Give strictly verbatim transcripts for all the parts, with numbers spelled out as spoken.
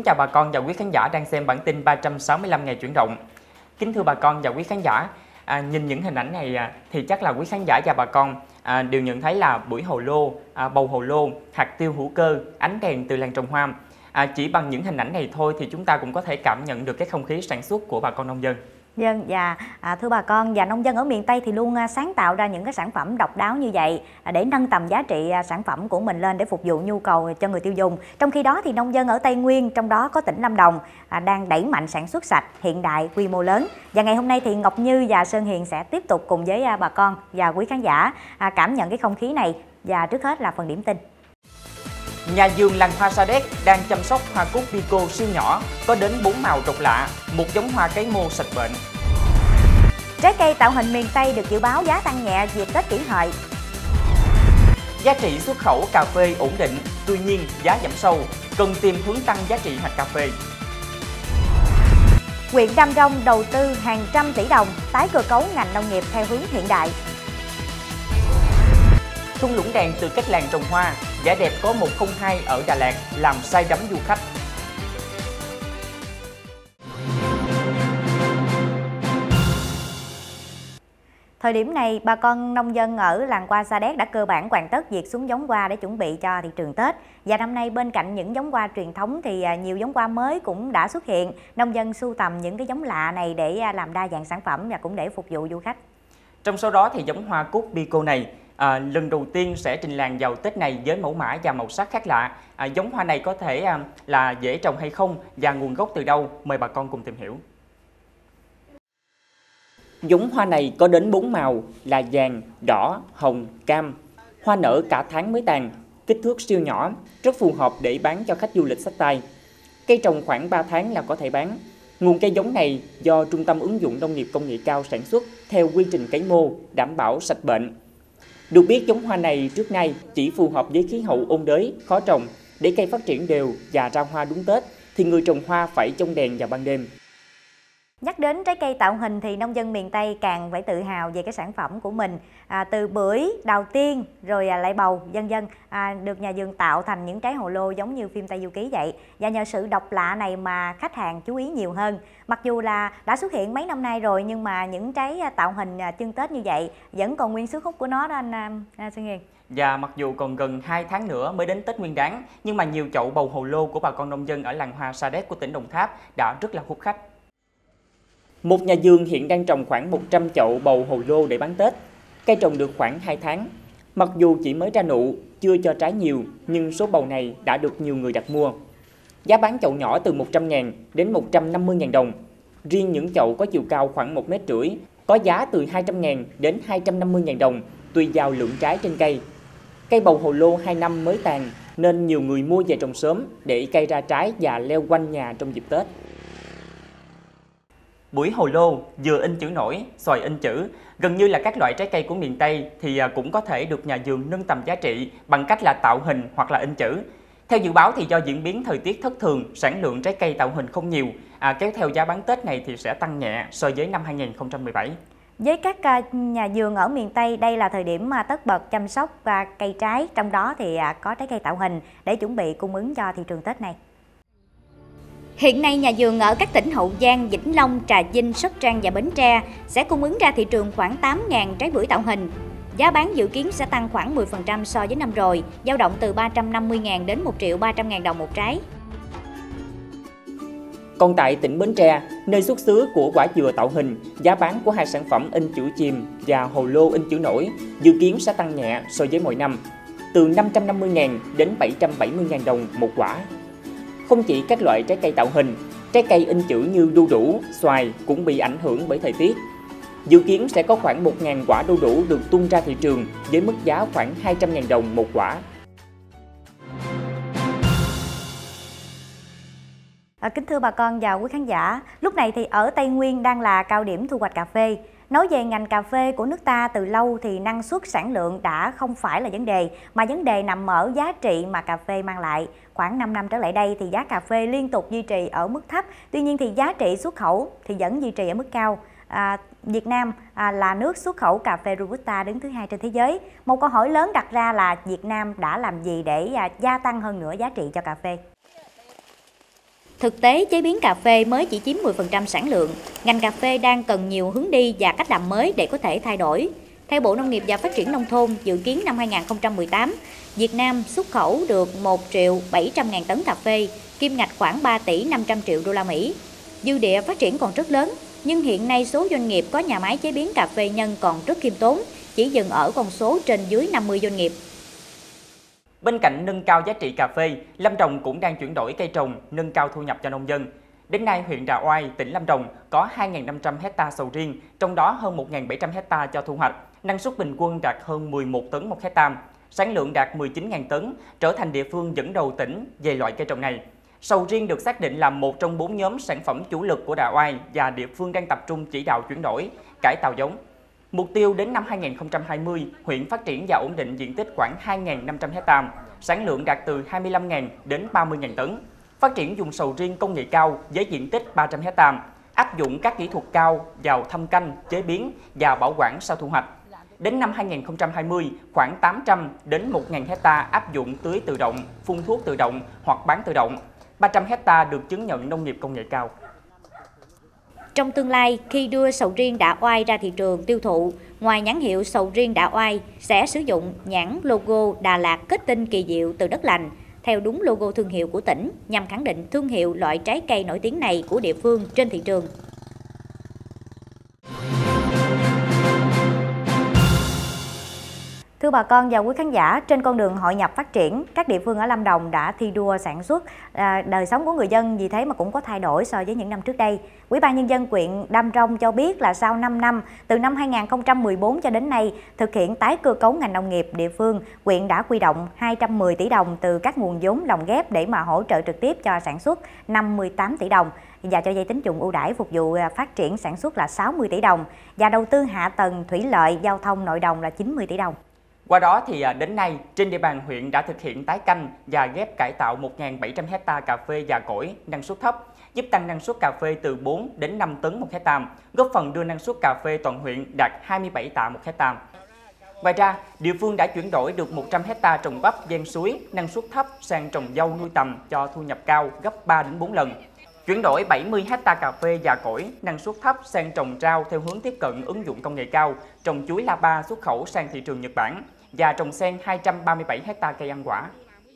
Kính chào bà con và quý khán giả đang xem bản tin ba trăm sáu mươi lăm ngày chuyển động. Kính thưa bà con và quý khán giả, à, nhìn những hình ảnh này à, thì chắc là quý khán giả và bà con à, đều nhận thấy là bưởi hồ lô, à, bầu hồ lô, hạt tiêu hữu cơ, ánh đèn từ làng trồng hoa. À, chỉ bằng những hình ảnh này thôi thì chúng ta cũng có thể cảm nhận được cái không khí sản xuất của bà con nông dân. Vâng, và à, thưa bà con và nông dân ở miền Tây thì luôn à, sáng tạo ra những cái sản phẩm độc đáo như vậy à, để nâng tầm giá trị à, sản phẩm của mình lên để phục vụ nhu cầu cho người tiêu dùng. Trong khi đó thì nông dân ở Tây Nguyên, trong đó có tỉnh Lâm Đồng, à, đang đẩy mạnh sản xuất sạch, hiện đại, quy mô lớn. Và ngày hôm nay thì Ngọc Như và Sơn Hiền sẽ tiếp tục cùng với à, bà con và quý khán giả à, cảm nhận cái không khí này. Và trước hết là phần điểm tin. Nhà vườn làng hoa Sa Đéc đang chăm sóc hoa cúc Pico siêu nhỏ, có đến bốn màu độc lạ, một giống hoa cấy mô sạch bệnh. Trái cây tạo hình miền Tây được dự báo giá tăng nhẹ dịp Tết Kỷ Hợi. Giá trị xuất khẩu cà phê ổn định, tuy nhiên giá giảm sâu, cần tìm hướng tăng giá trị hạt cà phê. Huyện Đam Rông đầu tư hàng trăm tỷ đồng tái cơ cấu ngành nông nghiệp theo hướng hiện đại. Thung lũng đèn từ cách làng trồng hoa, vẻ đẹp có một không hai ở Đà Lạt làm say đắm du khách. Thời điểm này, bà con nông dân ở làng hoa Sa Đéc đã cơ bản hoàn tất việc xuống giống hoa để chuẩn bị cho thị trường Tết. Và năm nay bên cạnh những giống hoa truyền thống thì nhiều giống hoa mới cũng đã xuất hiện. Nông dân sưu tầm những cái giống lạ này để làm đa dạng sản phẩm và cũng để phục vụ du khách. Trong số đó thì giống hoa cúc Pico này à, lần đầu tiên sẽ trình làng vào Tết này với mẫu mã và màu sắc khác lạ. À, giống hoa này có thể à, là dễ trồng hay không và nguồn gốc từ đâu? Mời bà con cùng tìm hiểu. Giống hoa này có đến bốn màu là vàng, đỏ, hồng, cam. Hoa nở cả tháng mới tàn, kích thước siêu nhỏ, rất phù hợp để bán cho khách du lịch xách tay. Cây trồng khoảng ba tháng là có thể bán. Nguồn cây giống này do Trung tâm ứng dụng nông nghiệp công nghệ cao sản xuất theo quy trình cấy mô, đảm bảo sạch bệnh. Được biết giống hoa này trước nay chỉ phù hợp với khí hậu ôn đới, khó trồng. Để cây phát triển đều và ra hoa đúng Tết thì người trồng hoa phải trông đèn vào ban đêm. Nhắc đến trái cây tạo hình thì nông dân miền Tây càng phải tự hào về cái sản phẩm của mình. À, từ bưởi, đào tiên, rồi à, lại bầu, vân vân à, được nhà vườn tạo thành những trái hồ lô giống như phim Tây Du Ký vậy. Và nhờ sự độc lạ này mà khách hàng chú ý nhiều hơn. Mặc dù là đã xuất hiện mấy năm nay rồi nhưng mà những trái tạo hình à, trưng Tết như vậy vẫn còn nguyên sức hút của nó đó anh à, Sơn Hiền. Và mặc dù còn gần hai tháng nữa mới đến Tết Nguyên Đán, nhưng mà nhiều chậu bầu hồ lô của bà con nông dân ở làng hoa Sa Đéc của tỉnh Đồng Tháp đã rất là hút khách. Một nhà vườn hiện đang trồng khoảng một trăm chậu bầu hồ lô để bán Tết. Cây trồng được khoảng hai tháng. Mặc dù chỉ mới ra nụ, chưa cho trái nhiều, nhưng số bầu này đã được nhiều người đặt mua. Giá bán chậu nhỏ từ một trăm ngàn đến một trăm năm mươi ngàn đồng. Riêng những chậu có chiều cao khoảng một mét rưỡi, có giá từ hai trăm ngàn đến hai trăm năm mươi ngàn đồng, tùy vào lượng trái trên cây. Cây bầu hồ lô hai năm mới tàn, nên nhiều người mua về trồng sớm để cây ra trái và leo quanh nhà trong dịp Tết. Bưởi hồ lô, dừa in chữ nổi, xoài in chữ, gần như là các loại trái cây của miền Tây thì cũng có thể được nhà vườn nâng tầm giá trị bằng cách là tạo hình hoặc là in chữ. Theo dự báo thì do diễn biến thời tiết thất thường, sản lượng trái cây tạo hình không nhiều, à, kéo theo giá bán Tết này thì sẽ tăng nhẹ so với năm hai nghìn không trăm mười bảy. Với các nhà vườn ở miền Tây, đây là thời điểm mà tất bật chăm sóc cây trái, trong đó thì có trái cây tạo hình để chuẩn bị cung ứng cho thị trường Tết này. Hiện nay, nhà vườn ở các tỉnh Hậu Giang, Vĩnh Long, Trà Vinh, Sóc Trăng và Bến Tre sẽ cung ứng ra thị trường khoảng tám nghìn trái bưởi tạo hình. Giá bán dự kiến sẽ tăng khoảng mười phần trăm so với năm rồi, dao động từ ba trăm năm mươi ngàn đến một triệu ba trăm ngàn đồng một trái. Còn tại tỉnh Bến Tre, nơi xuất xứ của quả dừa tạo hình, giá bán của hai sản phẩm in chữ chìm và hồ lô in chữ nổi dự kiến sẽ tăng nhẹ so với mọi năm, từ năm trăm năm mươi ngàn đến bảy trăm bảy mươi ngàn đồng một quả. Không chỉ các loại trái cây tạo hình, trái cây in chữ như đu đủ, xoài cũng bị ảnh hưởng bởi thời tiết. Dự kiến sẽ có khoảng một nghìn quả đu đủ được tung ra thị trường với mức giá khoảng hai trăm ngàn đồng một quả. À, kính thưa bà con và quý khán giả, lúc này thì ở Tây Nguyên đang là cao điểm thu hoạch cà phê. Nói về ngành cà phê của nước ta từ lâu thì năng suất sản lượng đã không phải là vấn đề, mà vấn đề nằm ở giá trị mà cà phê mang lại. Khoảng năm năm trở lại đây thì giá cà phê liên tục duy trì ở mức thấp, tuy nhiên thì giá trị xuất khẩu thì vẫn duy trì ở mức cao. À, Việt Nam à, là nước xuất khẩu cà phê Robusta đứng thứ hai trên thế giới. Một câu hỏi lớn đặt ra là Việt Nam đã làm gì để à, gia tăng hơn nữa giá trị cho cà phê? Thực tế, chế biến cà phê mới chỉ chiếm mười phần trăm sản lượng. Ngành cà phê đang cần nhiều hướng đi và cách làm mới để có thể thay đổi. Theo Bộ Nông nghiệp và Phát triển Nông thôn, dự kiến năm hai nghìn không trăm mười tám, Việt Nam xuất khẩu được một triệu bảy trăm ngàn tấn cà phê, kim ngạch khoảng ba tỷ năm trăm triệu đô la Mỹ. Dư địa phát triển còn rất lớn, nhưng hiện nay số doanh nghiệp có nhà máy chế biến cà phê nhân còn rất khiêm tốn, chỉ dừng ở con số trên dưới năm mươi doanh nghiệp. Bên cạnh nâng cao giá trị cà phê, Lâm Đồng cũng đang chuyển đổi cây trồng, nâng cao thu nhập cho nông dân. Đến nay, huyện Đạ Oai, tỉnh Lâm Đồng có hai nghìn năm trăm héc ta sầu riêng, trong đó hơn một nghìn bảy trăm héc ta cho thu hoạch, năng suất bình quân đạt hơn mười một tấn một héc ta, sản lượng đạt mười chín nghìn tấn, trở thành địa phương dẫn đầu tỉnh về loại cây trồng này. Sầu riêng được xác định là một trong bốn nhóm sản phẩm chủ lực của Đạ Oai và địa phương đang tập trung chỉ đạo chuyển đổi, cải tạo giống. Mục tiêu đến năm hai nghìn không trăm hai mươi, huyện phát triển và ổn định diện tích khoảng hai nghìn năm trăm héc ta, sản lượng đạt từ hai mươi lăm nghìn đến ba mươi nghìn tấn. Phát triển vùng sầu riêng công nghệ cao với diện tích ba trăm héc ta, áp dụng các kỹ thuật cao vào thâm canh, chế biến và bảo quản sau thu hoạch. Đến năm hai nghìn không trăm hai mươi, khoảng tám trăm đến một nghìn héc ta áp dụng tưới tự động, phun thuốc tự động hoặc bán tự động. ba trăm héc ta được chứng nhận nông nghiệp công nghệ cao. Trong tương lai, khi đưa sầu riêng Đạ Oai ra thị trường tiêu thụ, ngoài nhãn hiệu sầu riêng Đạ Oai sẽ sử dụng nhãn logo Đà Lạt kết tinh kỳ diệu từ đất lành, theo đúng logo thương hiệu của tỉnh, nhằm khẳng định thương hiệu loại trái cây nổi tiếng này của địa phương trên thị trường. Thưa bà con và quý khán giả, trên con đường hội nhập phát triển, các địa phương ở Lâm Đồng đã thi đua sản xuất, à, đời sống của người dân vì thế mà cũng có thay đổi so với những năm trước đây. Ủy ban Nhân dân huyện Đam Rông cho biết là sau năm năm, từ năm hai nghìn không trăm mười bốn cho đến nay, thực hiện tái cơ cấu ngành nông nghiệp địa phương, huyện đã huy động hai trăm mười tỷ đồng từ các nguồn vốn lồng ghép để mà hỗ trợ trực tiếp cho sản xuất năm mươi tám tỷ đồng và cho vay tín dụng ưu đãi phục vụ phát triển sản xuất là sáu mươi tỷ đồng và đầu tư hạ tầng thủy lợi, giao thông nội đồng là chín mươi tỷ đồng. Qua đó thì đến nay, trên địa bàn huyện đã thực hiện tái canh và ghép cải tạo một nghìn bảy trăm héc ta cà phê già cỗi năng suất thấp, giúp tăng năng suất cà phê từ bốn đến năm tấn một héc ta, góp phần đưa năng suất cà phê toàn huyện đạt hai mươi bảy tạ một héc ta. Ngoài ra, địa phương đã chuyển đổi được một trăm héc ta trồng bắp ven suối năng suất thấp sang trồng dâu nuôi tầm cho thu nhập cao gấp ba đến bốn lần. Chuyển đổi bảy mươi héc ta cà phê già cỗi năng suất thấp sang trồng rau theo hướng tiếp cận ứng dụng công nghệ cao, trồng chuối La Ba xuất khẩu sang thị trường Nhật Bản và trồng sen hai trăm ba mươi bảy héc ta cây ăn quả.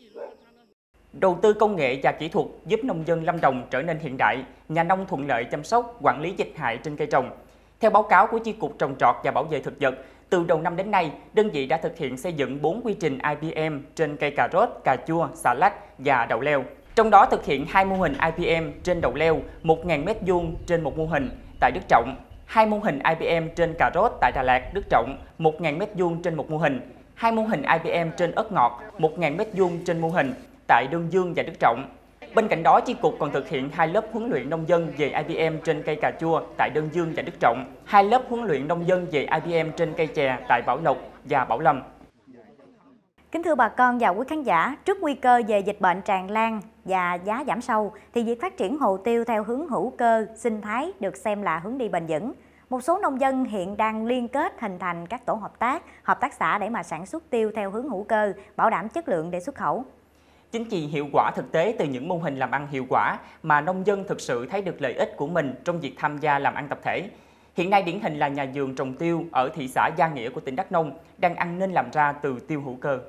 Đầu tư công nghệ và kỹ thuật giúp nông dân Lâm Đồng trở nên hiện đại, nhà nông thuận lợi chăm sóc, quản lý dịch hại trên cây trồng. Theo báo cáo của Chi cục Trồng trọt và Bảo vệ thực vật, từ đầu năm đến nay, đơn vị đã thực hiện xây dựng bốn quy trình I P M trên cây cà rốt, cà chua, xà lách và đậu leo. Trong đó thực hiện hai mô hình I P M trên đậu leo, một nghìn mét vuông trên một mô hình tại Đức Trọng, hai mô hình I P M trên cà rốt tại Đà Lạt, Đức Trọng, một nghìn mét vuông trên một mô hình, hai mô hình I P M trên ớt ngọt, một nghìn mét vuông trên mô hình tại Đơn Dương và Đức Trọng. Bên cạnh đó, Chi cục còn thực hiện hai lớp huấn luyện nông dân về I P M trên cây cà chua tại Đơn Dương và Đức Trọng, hai lớp huấn luyện nông dân về I P M trên cây chè tại Bảo Lộc và Bảo Lâm. Kính thưa bà con và quý khán giả, trước nguy cơ về dịch bệnh tràn lan và giá giảm sâu, thì việc phát triển hồ tiêu theo hướng hữu cơ, sinh thái được xem là hướng đi bền vững. Một số nông dân hiện đang liên kết hình thành các tổ hợp tác, hợp tác xã để mà sản xuất tiêu theo hướng hữu cơ, bảo đảm chất lượng để xuất khẩu. Chính vì hiệu quả thực tế từ những mô hình làm ăn hiệu quả mà nông dân thực sự thấy được lợi ích của mình trong việc tham gia làm ăn tập thể. Hiện nay điển hình là nhà vườn trồng tiêu ở thị xã Gia Nghĩa của tỉnh Đắk Nông đang ăn nên làm ra từ tiêu hữu cơ.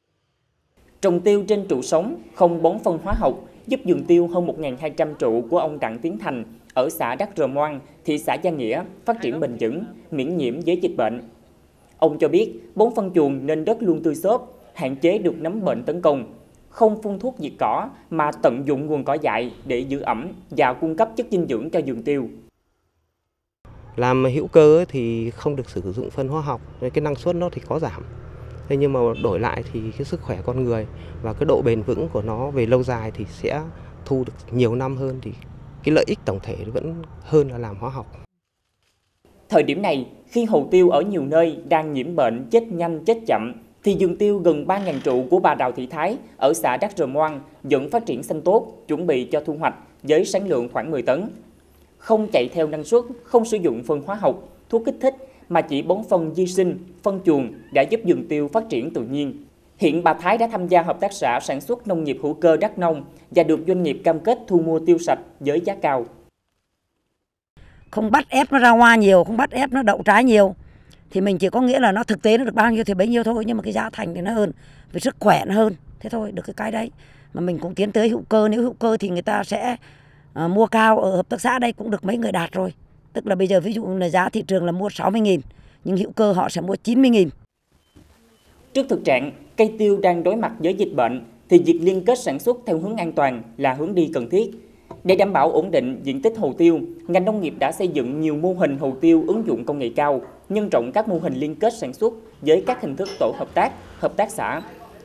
Trồng tiêu trên trụ sống, không bón phân hóa học, giúp vườn tiêu hơn một nghìn hai trăm trụ của ông Đặng Tiến Thành ở xã Đắk Rờ Moan, thị xã Gia Nghĩa phát triển bền vững, miễn nhiễm với dịch bệnh. Ông cho biết bón phân chuồng nên đất luôn tươi xốp, hạn chế được nấm bệnh tấn công, không phun thuốc diệt cỏ mà tận dụng nguồn cỏ dại để giữ ẩm và cung cấp chất dinh dưỡng cho vườn tiêu. Làm hữu cơ thì không được sử dụng phân hóa học, nên cái năng suất nó thì có giảm. Thế nhưng mà đổi lại thì cái sức khỏe con người và cái độ bền vững của nó về lâu dài thì sẽ thu được nhiều năm hơn, thì cái lợi ích tổng thể vẫn hơn là làm hóa học. Thời điểm này, khi hồ tiêu ở nhiều nơi đang nhiễm bệnh chết nhanh chết chậm, thì vườn tiêu gần ba nghìn trụ của bà Đào Thị Thái ở xã Đắk Rờ Moan vẫn phát triển xanh tốt, chuẩn bị cho thu hoạch với sản lượng khoảng mười tấn. Không chạy theo năng suất, không sử dụng phân hóa học, thuốc kích thích mà chỉ bón phân vi sinh, phân chuồng đã giúp vườn tiêu phát triển tự nhiên. Hiện bà Thái đã tham gia hợp tác xã sản xuất nông nghiệp hữu cơ Đắk Nông và được doanh nghiệp cam kết thu mua tiêu sạch với giá cao. Không bắt ép nó ra hoa nhiều, không bắt ép nó đậu trái nhiều. Thì mình chỉ có nghĩa là nó thực tế nó được bao nhiêu thì bấy nhiêu thôi, nhưng mà cái giá thành thì nó hơn, với sức khỏe nó hơn. Thế thôi, được cái cái đấy. Mà mình cũng tiến tới hữu cơ, nếu hữu cơ thì người ta sẽ uh, mua cao, ở hợp tác xã đây cũng được mấy người đạt rồi. Tức là bây giờ ví dụ là giá thị trường là mua sáu mươi nghìn, nhưng hữu cơ họ sẽ mua chín mươi nghìn. Trước thực trạng cây tiêu đang đối mặt với dịch bệnh, thì việc liên kết sản xuất theo hướng an toàn là hướng đi cần thiết. Để đảm bảo ổn định diện tích hồ tiêu, ngành nông nghiệp đã xây dựng nhiều mô hình hồ tiêu ứng dụng công nghệ cao, nhân rộng các mô hình liên kết sản xuất với các hình thức tổ hợp tác, hợp tác xã.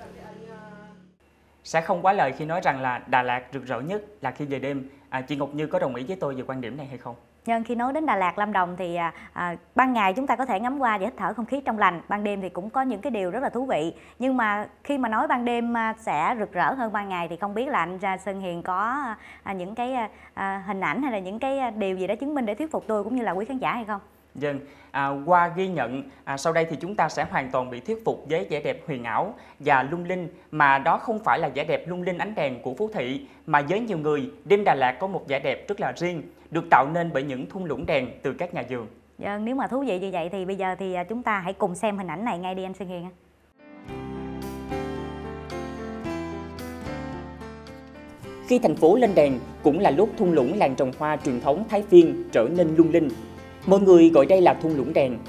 Sẽ không quá lời khi nói rằng là Đà Lạt rực rỡ nhất là khi về đêm. À, chị Ngọc Như có đồng ý với tôi về quan điểm này hay không? Nhưng khi nói đến Đà Lạt, Lâm Đồng thì à, à, ban ngày chúng ta có thể ngắm qua và hít thở không khí trong lành. Ban đêm thì cũng có những cái điều rất là thú vị. Nhưng mà khi mà nói ban đêm à, sẽ rực rỡ hơn ban ngày thì không biết là anh Ra Sơn Hiền có à, những cái à, hình ảnh hay là những cái điều gì đó chứng minh để thuyết phục tôi cũng như là quý khán giả hay không? Vâng, à, qua ghi nhận, à, sau đây thì chúng ta sẽ hoàn toàn bị thuyết phục với vẻ đẹp huyền ảo và lung linh, mà đó không phải là vẻ đẹp lung linh ánh đèn của Phú Thị, mà với nhiều người, đêm Đà Lạt có một vẻ đẹp rất là riêng, được tạo nên bởi những thung lũng đèn từ các nhà vườn. Vâng, nếu mà thú vị như vậy thì bây giờ thì chúng ta hãy cùng xem hình ảnh này ngay đi anh Sơn Hiền. Khi thành phố lên đèn cũng là lúc thung lũng làng trồng hoa truyền thống Thái Phiên trở nên lung linh. Mọi người gọi đây là thung lũng đèn.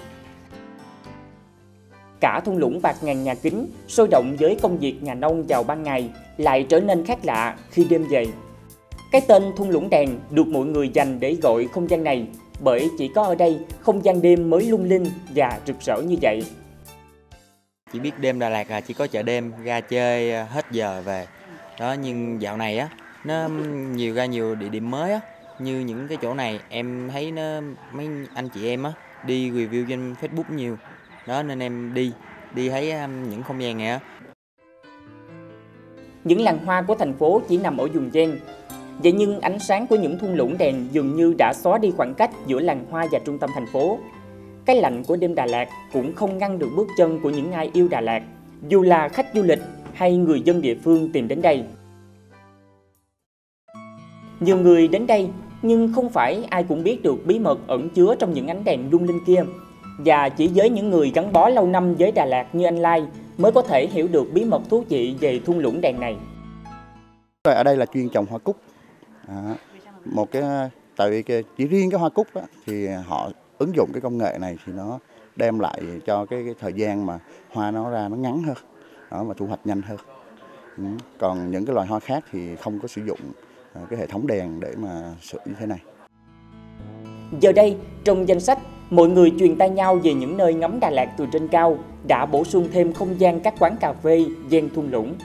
Cả thung lũng bạt ngàn nhà kính, sôi động với công việc nhà nông vào ban ngày, lại trở nên khác lạ khi đêm về. Cái tên thung lũng đèn được mọi người dành để gọi không gian này, bởi chỉ có ở đây không gian đêm mới lung linh và rực rỡ như vậy. Chỉ biết đêm Đà Lạt là chỉ có chợ đêm, ra chơi hết giờ về. Đó, nhưng dạo này á, nó nhiều ra nhiều địa điểm mới á, như những cái chỗ này em thấy nó mấy anh chị em á đi review trên Facebook nhiều. Đó nên em đi, đi thấy những không gian này á. Những làng hoa của thành phố chỉ nằm ở vùng ven. Vậy nhưng ánh sáng của những thung lũng đèn dường như đã xóa đi khoảng cách giữa làng hoa và trung tâm thành phố. Cái lạnh của đêm Đà Lạt cũng không ngăn được bước chân của những ai yêu Đà Lạt, dù là khách du lịch hay người dân địa phương tìm đến đây. Nhiều người đến đây nhưng không phải ai cũng biết được bí mật ẩn chứa trong những ánh đèn lung linh kia. Và chỉ với những người gắn bó lâu năm với Đà Lạt như anh Lai mới có thể hiểu được bí mật thú vị về thung lũng đèn này. Ở đây là chuyên trồng hoa cúc. À, một cái tại vì cái, chỉ riêng cái hoa cúc á, thì họ ứng dụng cái công nghệ này thì nó đem lại cho cái, cái thời gian mà hoa nó ra nó ngắn hơn, đó, và thu hoạch nhanh hơn. Ừ. Còn những cái loài hoa khác thì không có sử dụng à, cái hệ thống đèn để mà sửa như thế này. Giờ đây, trong danh sách, mọi người truyền tay nhau về những nơi ngắm Đà Lạt từ trên cao đã bổ sung thêm không gian các quán cà phê ven thung lũng.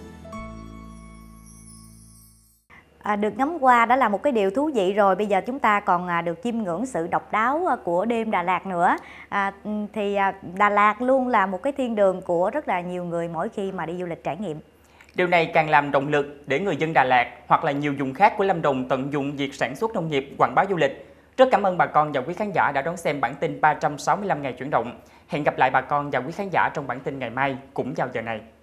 À, được ngắm qua đã là một cái điều thú vị rồi. Bây giờ chúng ta còn à, được chiêm ngưỡng sự độc đáo của đêm Đà Lạt nữa. À, thì à, Đà Lạt luôn là một cái thiên đường của rất là nhiều người mỗi khi mà đi du lịch trải nghiệm. Điều này càng làm động lực để người dân Đà Lạt hoặc là nhiều vùng khác của Lâm Đồng tận dụng việc sản xuất nông nghiệp quảng bá du lịch. Rất cảm ơn bà con và quý khán giả đã đón xem bản tin ba trăm sáu mươi lăm ngày chuyển động. Hẹn gặp lại bà con và quý khán giả trong bản tin ngày mai cũng vào giờ này.